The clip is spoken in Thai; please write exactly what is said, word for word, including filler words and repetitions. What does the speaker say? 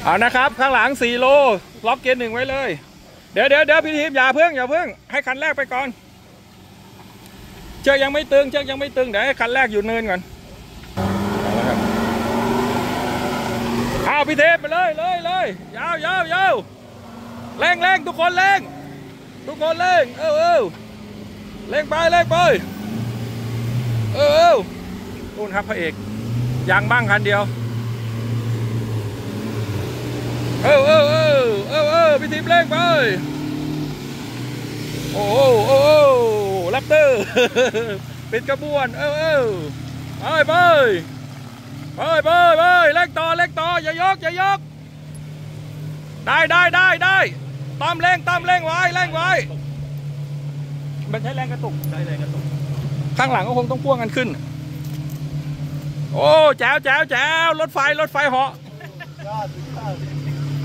เอานะครับข้างหลังสี่โลล็อกเกียร์หนึ่งไว้เลยเดี๋ยวเดี๋ยวเดี๋ยวพี่ทีมอย่าเพิ่งอย่าเพิ่งให้คันแรกไปก่อนเชือกยังไม่ตึงเชือกยังไม่ตึงเดี๋ยวให้คันแรกอยู่เนินก่อนเอาพี่เทพไปเลยเลยเลยยาวยาวยาวเร่งเร่งทุกคนเร่งทุกคนเร่งเออเออเร่งไปเร่งไปเออเออนู่นครับพระเอกยางบ้างคันเดียวเออเออเออเออเออพี่ทีมเร่งไปโอ้โอ้โอ้แรปเตอร์ปิดกระบวนเออเออไปไปไปไปไปเร่งต่อเร่งต่ออย่ายกอย่ายกได้ได้ได้ได้ตามเร่งตามเร่งไว้เร่งไว้มันใช้แรงกระตุกใช้แรงกระตุกข้างหลังก็คงต้องพ่วงกันขึ้นโอ้แจ๋วแจ๋วแจ๋วรถไฟรถไฟเหาะ